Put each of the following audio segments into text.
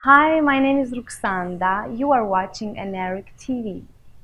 Hi, my name is Ruxanda. You are watching Anerrick TV.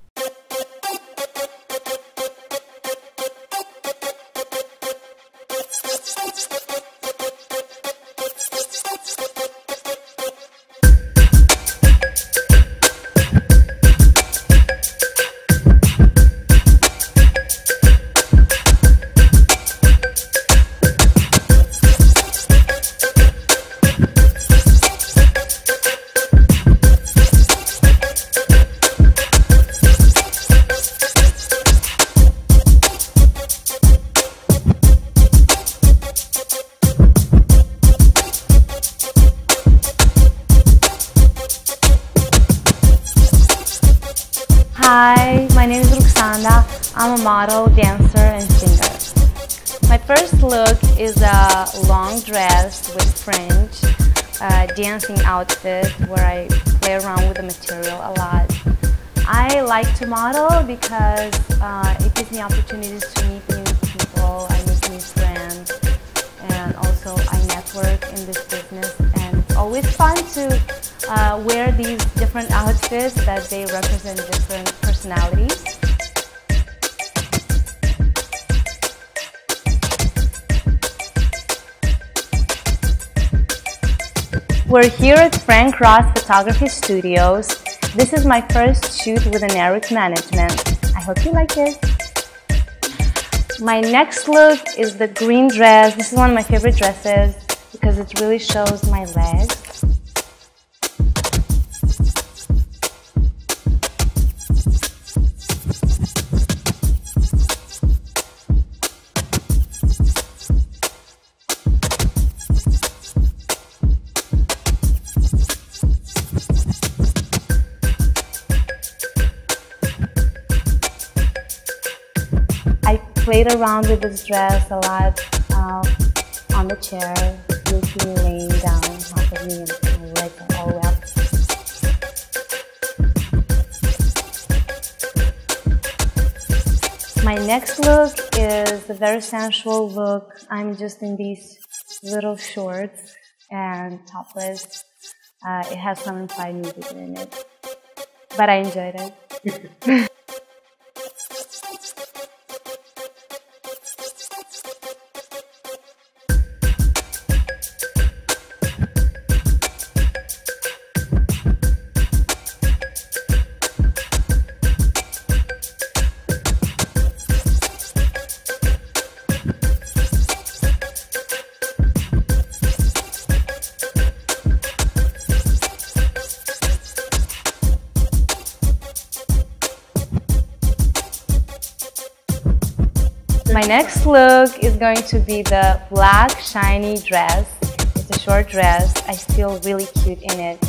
Hi, my name is Ruxanda. I'm a model, dancer, and singer. My first look is a long dress with fringe, dancing outfit where I play around with the material a lot. I like to model because it gives me opportunities to meet new people, I meet new friends, and also I network in this business. And it's always fun to wear these different outfits that they represent different personalities. We're here at Frank Ross Photography Studios. This is my first shoot with Anerrick Management. I hope you like it. My next look is the green dress. This is one of my favorite dresses because it really shows my legs. I played around with this dress a lot on the chair. You see me laying down on top of me and my legs are all wrapped. My next look is a very sensual look. I'm just in these little shorts and topless. It has some implied nudity in it, but I enjoyed it. My next look is going to be the black shiny dress. It's a short dress. I feel really cute in it.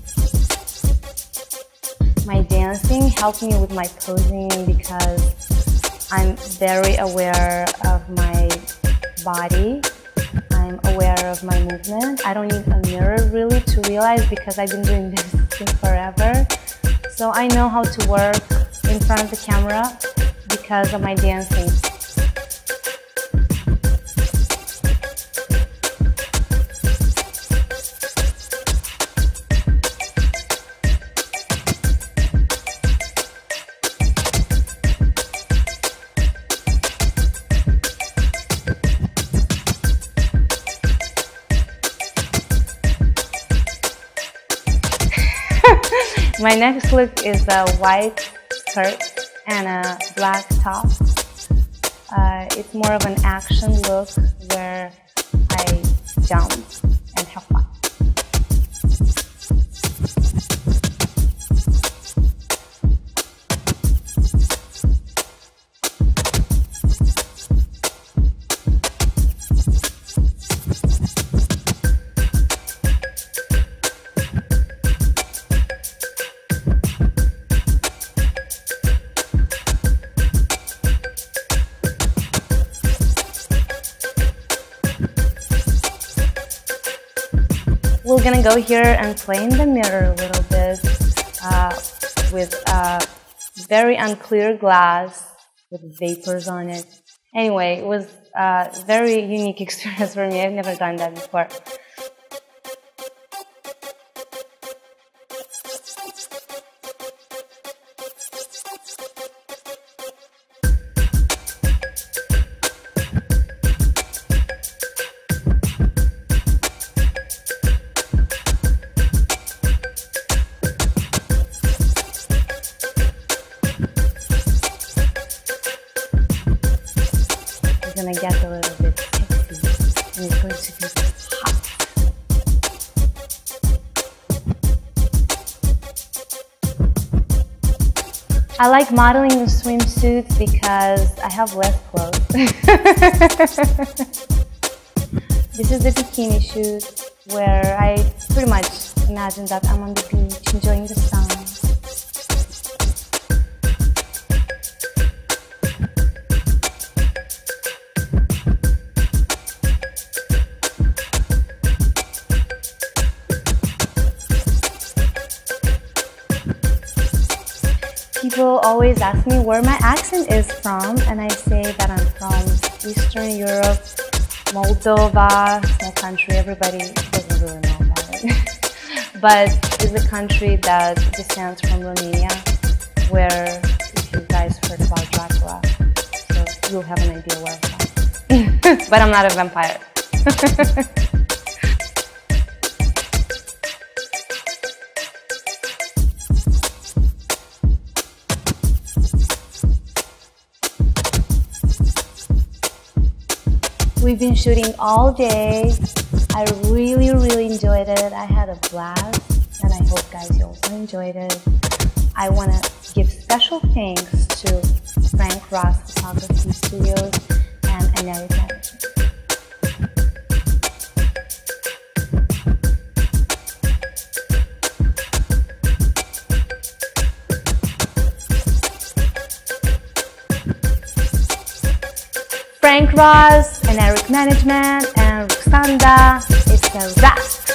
My dancing helped me with my posing because I'm very aware of my body. I'm aware of my movement. I don't need a mirror really to realize because I've been doing this since forever. So I know how to work in front of the camera because of my dancing. My next look is a white skirt and a black top. It's more of an action look where I jump and have fun. We're gonna go here and play in the mirror a little bit with very unclear glass with vapors on it. Anyway, it was a very unique experience for me. I've never done that before. I like modeling in swimsuits because I have less clothes. This is the bikini shoot where I pretty much imagine that I'm on the beach enjoying the sun. People always ask me where my accent is from, and I say that I'm from Eastern Europe, Moldova, small country, everybody doesn't really know about it. But it's a country that descends from Romania, where, if you guys heard about Dracula, so you'll have an idea where I'm from. But I'm not a vampire. We've been shooting all day. I really enjoyed it. I had a blast, and I hope guys you also enjoyed it. I want to give special thanks to Frank Ross Photography Studios and Anerrick Management. Frank Ross, Anerrick Management, and Ruxanda. It's a wrap.